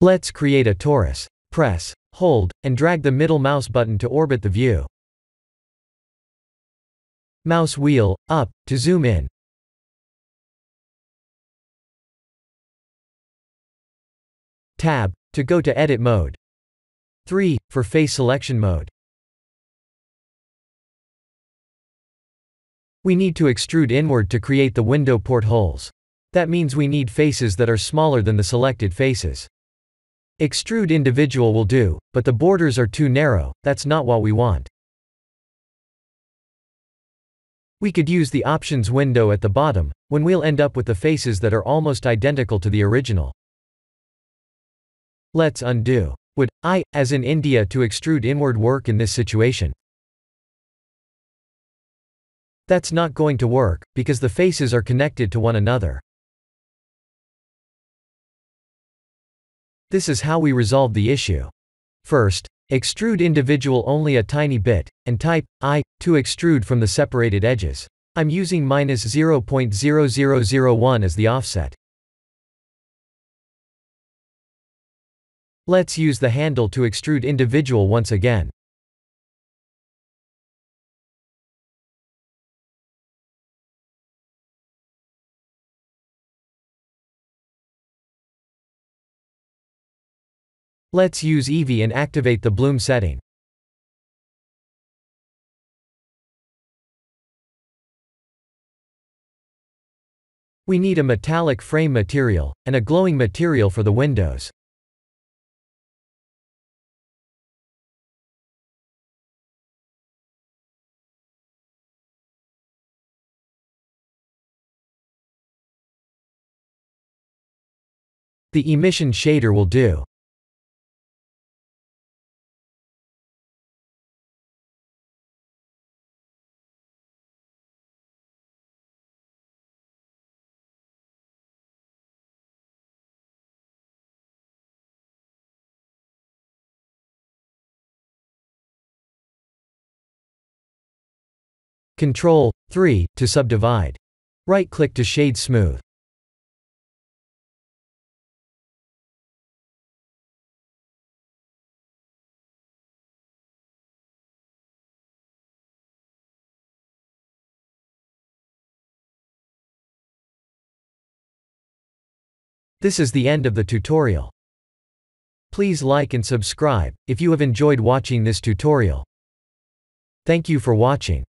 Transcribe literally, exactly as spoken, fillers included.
Let's create a torus. Press, hold, and drag the middle mouse button to orbit the view. Mouse wheel, up, to zoom in. Tab, to go to edit mode. three, for face selection mode. We need to extrude inward to create the window port holes. That means we need faces that are smaller than the selected faces. Extrude individual will do, but the borders are too narrow, that's not what we want. We could use the options window at the bottom, when we'll end up with the faces that are almost identical to the original. Let's undo. Would I, as in India, to extrude inward work in this situation? That's not going to work, because the faces are connected to one another. This is how we resolve the issue. First, extrude individual only a tiny bit, and type I to extrude from the separated edges. I'm using minus zero point zero zero zero one as the offset. Let's use the handle to extrude individual once again. Let's use Eevee and activate the bloom setting. We need a metallic frame material, and a glowing material for the windows. The emission shader will do. Control three to subdivide. Right-click to shade smooth. This is the end of the tutorial. Please like and subscribe if you have enjoyed watching this tutorial. Thank you for watching.